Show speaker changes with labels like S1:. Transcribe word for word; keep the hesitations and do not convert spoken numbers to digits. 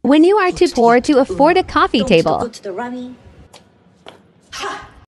S1: When you are too poor to afford a coffee
S2: Don't go
S1: table,
S2: to the Rummy.